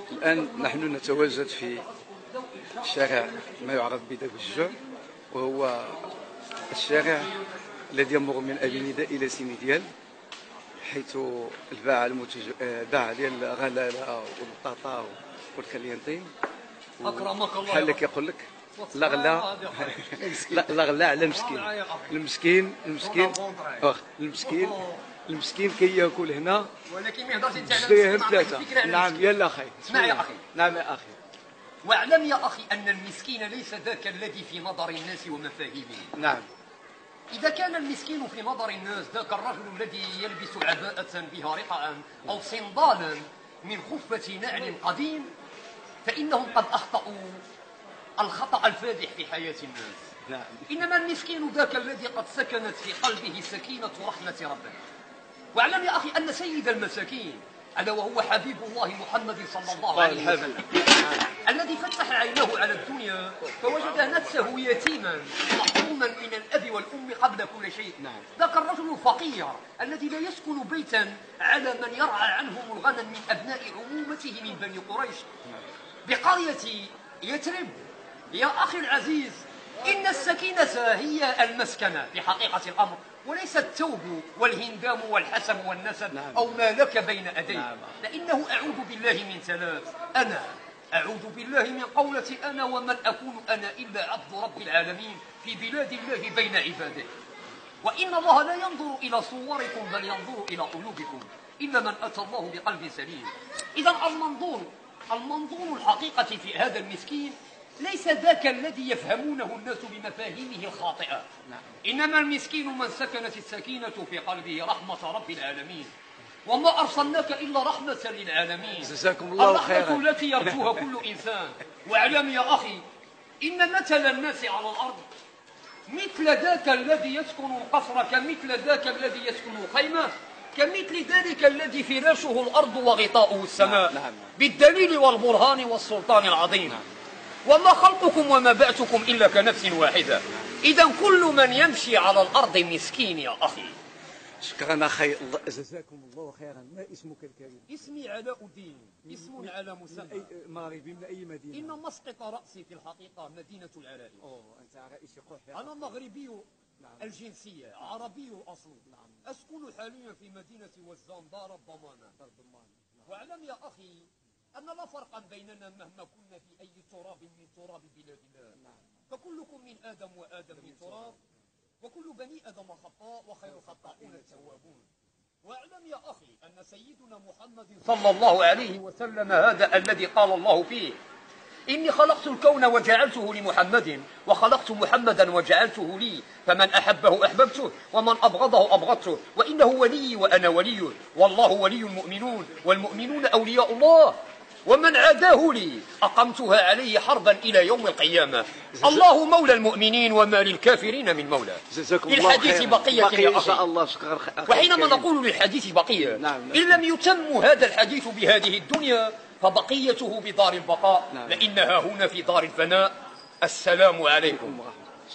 الآن نحن نتواجد في شارع ما يعرف بداب الجوع، وهو الشارع الذي يمر من أفينيدا إلى سينيديال، حيث الباعة ديال الغلالة والبطاطا والكلينطين. أكرمك الله. بحال كيقول لك لا غلا لا غلا على المسكين. المسكين كياكل هنا ولكن ما يهضرش انت على درهم ثلاثة. نعم يلا اخي. اسمع يا اخي. نعم يا اخي. واعلم يا اخي ان المسكين ليس ذاك الذي في نظر الناس ومفاهيمهم. نعم. إذا كان المسكين في نظر الناس ذاك الرجل الذي يلبس عباءة بها رقعا أو صندالا من خفة نعل قديم، فإنهم قد أخطأوا الخطأ الفادح في حياة الناس. نعم. إنما المسكين ذاك الذي قد سكنت في قلبه سكينة رحمة ربه. واعلم يا أخي أن سيد المساكين ألا وهو حبيب الله محمد صلى الله عليه وسلم الذي فتح عينه على الدنيا فوجد نفسه يتيما محروما من الأب والأم قبل كل شيء. ذاك الرجل الفقير الذي لا يسكن بيتا على من يرعى عنهم الغنم من أبناء عمومته من بني قريش بقرية يثرب. يا أخي العزيز، إن السكينة هي المسكنة في حقيقة الأمر، وليس الثوب والهندام والحسم والنسب أو ما لك بين يديك. لأنه أعوذ بالله من ثلاث: أنا أعوذ بالله من قولة أنا ومن أكون أنا إلا عبد رب العالمين في بلاد الله بين عباده. وإن الله لا ينظر إلى صوركم بل ينظر إلى قلوبكم إلا من أتى الله بقلب سليم. إذا المنظور الحقيقة في هذا المسكين ليس ذاك الذي يفهمونه الناس بمفاهيمه الخاطئة. إنما المسكين من سكنت السكينة في قلبه رحمة رب العالمين. وما أرسلناك إلا رحمة للعالمين. جزاكم الله خيرا. الرحمة التي يرجوها كل إنسان. واعلم يا أخي إن مثل الناس على الأرض مثل ذاك الذي يسكن القصر كمثل ذاك الذي يسكن الخيمة كمثل ذلك الذي فراشه الأرض وغطاؤه السماء. بالدليل والبرهان والسلطان العظيم. وما خلقكم وما بعثكم إلا كنفس واحدة. إذا كل من يمشي على الأرض مسكين يا أخي. شكرا أخي، جزاكم الله خيرا. ما اسمك الكريم؟ اسمي علاء الدين، اسم على مسمى. مغربي من أي مدينة؟ إن مسقط رأسي في الحقيقة مدينة العرائش. أنت رئيس قحة. أنا مغربي الجنسية، عربي الأصل. أسكن حاليا في مدينة وزان دار الضمانة. واعلم يا أخي أن لا فرقا بيننا مهما كنا في أي تراب من تراب بلاد الله. فكلكم من آدم وآدم من تراب، وكل بني آدم خطاء وخير الخطائون التوابون. واعلم يا أخي أن سيدنا محمد صلى الله عليه وسلم هذا الذي قال الله فيه: إني خلقت الكون وجعلته لمحمد وخلقت محمدا وجعلته لي، فمن أحبه أحببته ومن أبغضه أبغضته، وإنه ولي وأنا وليه، والله ولي المؤمنون والمؤمنون أولياء الله، ومن عاداه لي أقمتها عليه حربا إلى يوم القيامة. الله مولى المؤمنين وما للكافرين من مولى. للحديث بقية يا أخي. وحينما نقول للحديث بقية إن لم يتم هذا الحديث بهذه الدنيا فبقيته بدار البقاء، لأنها هنا في دار الفناء. السلام عليكم.